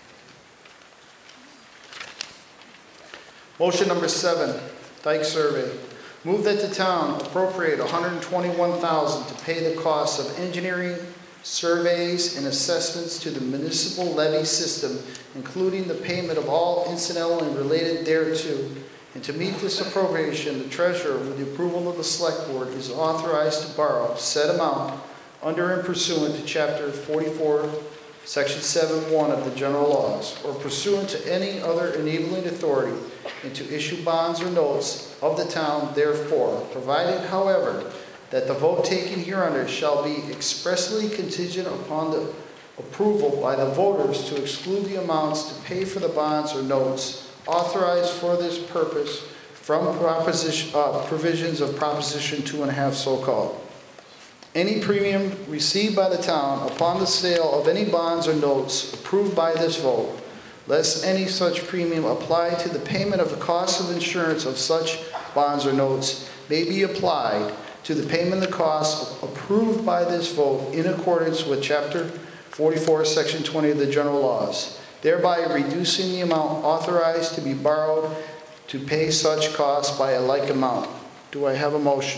Motion number 7, Dyke Survey. Move that the town appropriate $121,000 to pay the costs of engineering, surveys, and assessments to the municipal levy system, including the payment of all incidental and related thereto. And to meet this appropriation, the treasurer, with the approval of the select board, is authorized to borrow said amount under and pursuant to Chapter Section 7.1 of the general laws, or pursuant to any other enabling authority, and to issue bonds or notes of the town therefore, provided, however, that the vote taken hereunder shall be expressly contingent upon the approval by the voters to exclude the amounts to pay for the bonds or notes authorized for this purpose from provisions of Proposition 2.5 so-called. Any premium received by the town upon the sale of any bonds or notes approved by this vote, less any such premium applied to the payment of the cost of insurance of such bonds or notes, may be applied to the payment of the costs approved by this vote in accordance with Chapter 44, Section 20 of the general laws, thereby reducing the amount authorized to be borrowed to pay such costs by a like amount. Do I have a motion?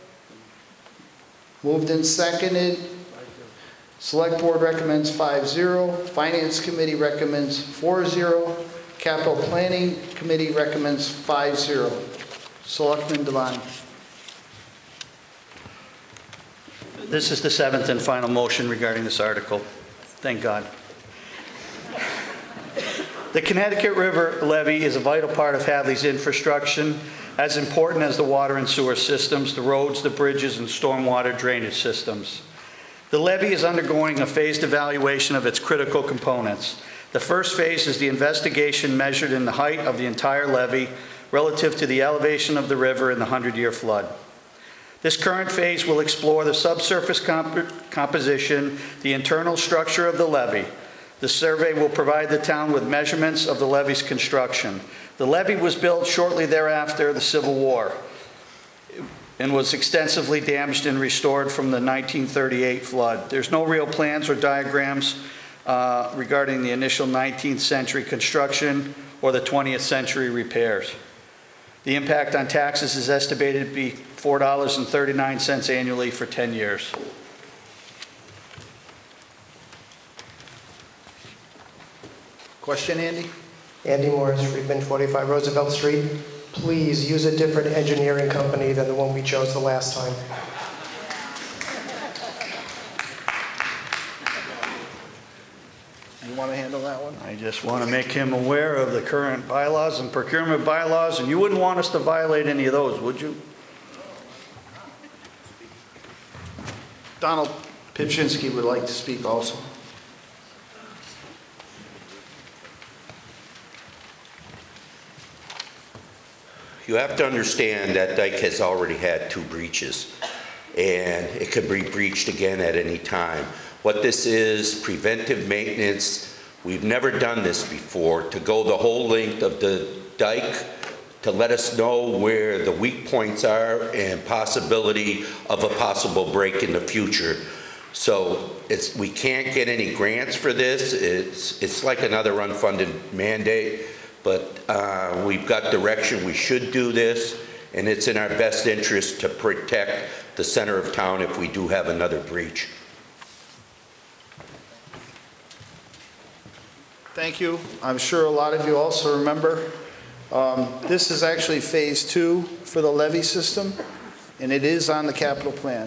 Moved and seconded. Select Board recommends 5-0. Finance Committee recommends 4-0. Capital Planning Committee recommends 5-0. Selectman Devine. This is the seventh and final motion regarding this article. Thank God. The Connecticut River levee is a vital part of Hadley's infrastructure, as important as the water and sewer systems, the roads, the bridges, and stormwater drainage systems. The levee is undergoing a phased evaluation of its critical components. The first phase is the investigation measured in the height of the entire levee relative to the elevation of the river in the 100-year flood. This current phase will explore the subsurface composition, the internal structure of the levee. The survey will provide the town with measurements of the levee's construction. The levee was built shortly thereafter the Civil War and was extensively damaged and restored from the 1938 flood. There's no real plans or diagrams regarding the initial 19th century construction or the 20th century repairs. The impact on taxes is estimated to be $4.39 annually for 10 years. Question, Andy? Andy Morris, Friedman, 45 Roosevelt Street. Please use a different engineering company than the one we chose the last time. You want to handle that one? I just want to make him aware of the current bylaws and procurement bylaws, and you wouldn't want us to violate any of those, would you? Donald Pipchinsky would like to speak also. You have to understand that dike has already had 2 breaches, and it could be breached again at any time. What this is, preventive maintenance. We've never done this before, to go the whole length of the dike to let us know where the weak points are and possibility of a possible break in the future. So we can't get any grants for this. It's like another unfunded mandate. But we've got direction, we should do this, and it's in our best interest to protect the center of town if we do have another breach. Thank you. I'm sure a lot of you also remember. This is actually phase 2 for the levee system, and it is on the capital plan.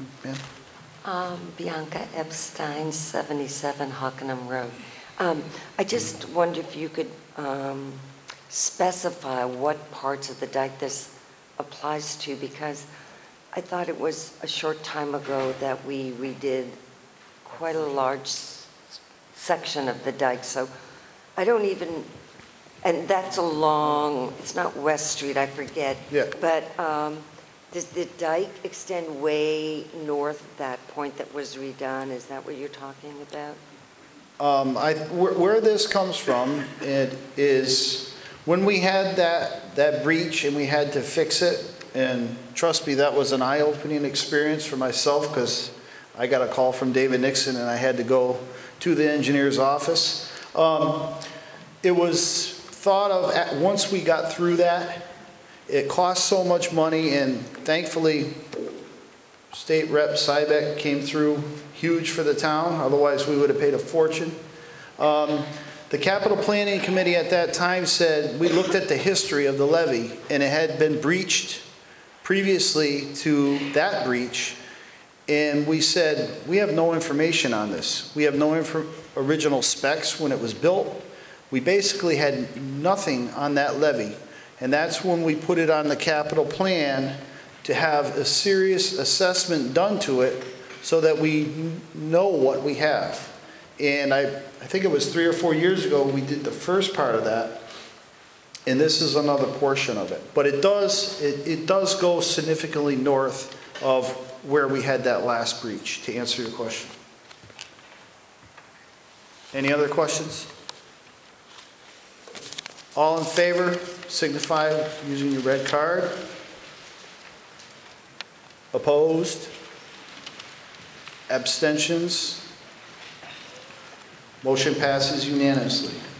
Bianca Epstein, 77 Hockenham Road. I just wonder if you could specify what parts of the dike this applies to, because I thought it was a short time ago that we redid quite a large section of the dike. So I don't even, and that's along, it's not West Street, I forget. Yeah. But does the dike extend way north of that point that was redone? Is that what you're talking about? Where this comes from, it is when we had that breach and we had to fix it, and trust me, that was an eye-opening experience for myself, because I got a call from David Nixon and I had to go to the engineer's office. It was thought of, once we got through that, it cost so much money, and thankfully State Rep Sybeck came through huge for the town, otherwise we would have paid a fortune. The Capital Planning Committee at that time said, we looked at the history of the levee, and it had been breached previously to that breach, and we said, we have no information on this. We have no original specs when it was built. We basically had nothing on that levee. And that's when we put it on the capital plan to have a serious assessment done to it so that we know what we have. And I think it was 3 or 4 years ago, we did the first part of that. And this is another portion of it. But it does go significantly north of where we had that last breach, to answer your question. Any other questions? All in favor, signify using your red card. Opposed? Abstentions? Motion passes unanimously.